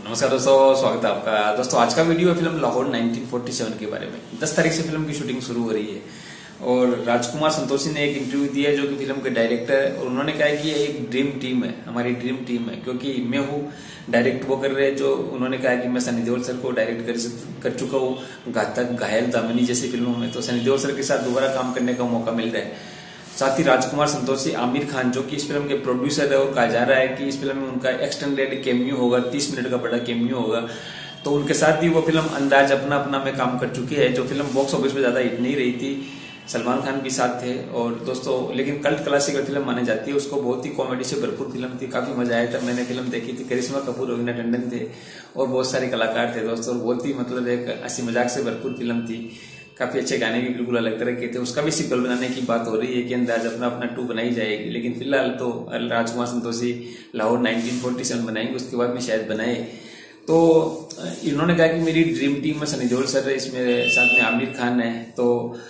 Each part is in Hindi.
नमस्कार दोस्तों, स्वागत है आपका। दोस्तों आज का वीडियो है फिल्म लाहौर 1947 के बारे में। 10 तारीख से फिल्म की शूटिंग शुरू हो रही है और राजकुमार संतोषी ने एक इंटरव्यू दिया है जो कि फिल्म के डायरेक्टर है और उन्होंने कहा है कि ये एक ड्रीम टीम है, हमारी ड्रीम टीम है, क्योंकि मैं हूँ डायरेक्ट वो कर रहे हैं। जो उन्होंने कहा कि मैं सनी देओल सर को डायरेक्ट कर चुका हूँ घातक, घायल, दामिनी जैसी फिल्मों में, तो सनी देओल सर के साथ दोबारा काम करने का मौका मिल रहा है। साथ ही राजकुमार संतोषी, आमिर खान जो कि इस फिल्म के प्रोड्यूसर है और कहा जा रहा है कि इस फिल्म में उनका एक्सटेंडेड कैमियो होगा, 30 मिनट का बड़ा कैमियो होगा, तो उनके साथ भी वो फिल्म अंदाज अपना अपना में काम कर चुकी है। जो फिल्म बॉक्स ऑफिस में ज्यादा हिट नहीं रही थी, सलमान खान भी साथ थे और दोस्तों लेकिन कल्ट क्लासिक फिल्म मानी जाती है उसको। बहुत ही कॉमेडी से भरपूर फिल्म थी, काफी मजा आया था। मैंने फिल्म देखी थी, करिश्मा कपूर, रवीना टंडन थे और बहुत सारे कलाकार थे दोस्तों। बहुत ही मतलब एक हंसी मजाक से भरपूर फिल्म थी। काफी अच्छे गाने भी बिल्कुल अलग तरह के थे। उसका भी सीक्वल बनाने की बात हो रही है कि अंदाज अपना अपना 2 बनाई जाएगी, लेकिन फिलहाल तो राजकुमार संतोषी लाहौर 1947 बनाएंगे, उसके बाद में शायद बनाए। तो इन्होंने कहा कि मेरी ड्रीम टीम में सनी देओल सर है, इसमें साथ में आमिर खान है। तो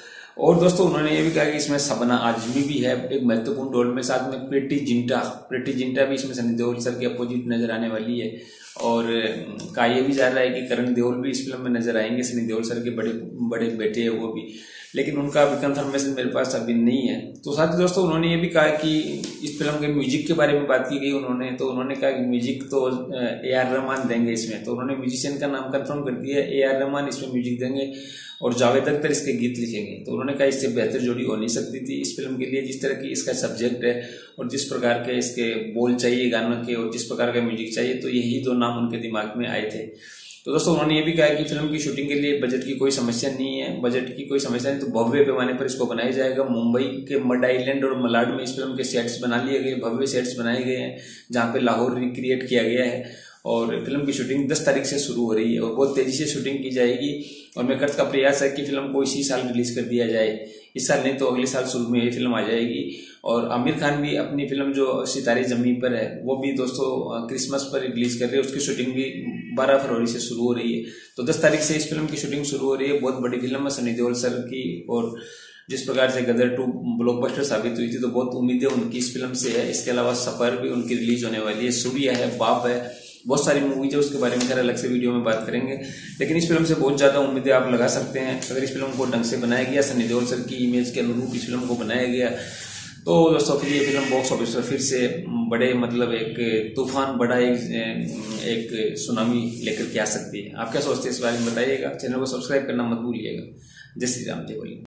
और दोस्तों उन्होंने ये भी कहा कि इसमें शबना आजमी भी है एक महत्वपूर्ण रोल में, साथ में प्रीति जिंटा भी इसमें सनी देओल सर के अपोजिट नजर आने वाली है। और कहा यह भी जा रहा है कि करण देओल भी इस फिल्म में नजर आएंगे, सनी देओल सर के बड़े बड़े बेटे हैं वो भी, लेकिन उनका अभी कंफर्मेशन मेरे पास अभी नहीं है। तो साथ ही दोस्तों उन्होंने ये भी कहा कि इस फिल्म के म्यूजिक के बारे में बात की गई उन्होंने कहा कि म्यूजिक तो AR रहमान देंगे इसमें। तो उन्होंने म्यूजिशियन का नाम कंफर्म कर दिया है, AR रहमान इसमें म्यूजिक देंगे और जावेद अख्तर इसके गीत लिखेंगे। तो उन्होंने कहा इससे बेहतर जोड़ी हो नहीं सकती थी इस फिल्म के लिए, जिस तरह की इसका सब्जेक्ट है और जिस प्रकार के इसके बोल चाहिए गानों के और जिस प्रकार का म्यूजिक चाहिए, तो यही 2 नाम उनके दिमाग में आए थे। तो दोस्तों उन्होंने ये भी कहा कि फिल्म की शूटिंग के लिए बजट की कोई समस्या नहीं है, बजट की कोई समस्या नहीं, तो भव्य पैमाने पर इसको बनाया जाएगा। मुंबई के मड आइलैंड और मलाड में इस फिल्म के सेट्स बना लिए गए, भव्य सेट्स बनाए गए हैं जहाँ पे लाहौर रिक्रिएट किया गया है। और फिल्म की शूटिंग 10 तारीख से शुरू हो रही है और बहुत तेजी से शूटिंग की जाएगी और मेकर्स का प्रयास है कि फिल्म को इसी साल रिलीज कर दिया जाए। इस साल नहीं तो अगले साल शुरू में ये फिल्म आ जाएगी। और आमिर खान भी अपनी फिल्म जो सितारे जमीन पर है वो भी दोस्तों क्रिसमस पर रिलीज कर रहे हैं, उसकी शूटिंग भी 12 फरवरी से शुरू हो रही है। तो 10 तारीख से इस फिल्म की शूटिंग शुरू हो रही है। बहुत बड़ी फिल्म है सनी देओल सर की और जिस प्रकार से गदर 2 ब्लॉकबस्टर साबित हुई थी, तो बहुत उम्मीदें उनकी इस फिल्म से है। इसके अलावा सफर भी उनकी रिलीज होने वाली है, सूर्या है, बाप है, बहुत सारी मूवीज है, उसके बारे में खैर अलग से वीडियो में बात करेंगे। लेकिन इस फिल्म से बहुत ज्यादा उम्मीदें आप लगा सकते हैं अगर इस फिल्म को ढंग से बनाया गया, सनी देओल सर की इमेज के अनुरूप इस फिल्म को बनाया गया, तो दोस्तों फिर ये फिल्म बॉक्स ऑफिस पर फिर से बड़े मतलब एक तूफान, बड़ा एक सुनामी लेकर के आ सकती है। आप क्या सोचते हैं इस बारे में बताइएगा। चैनल को सब्सक्राइब करना मत भूलिएगा। जय श्री राम, जय बोले।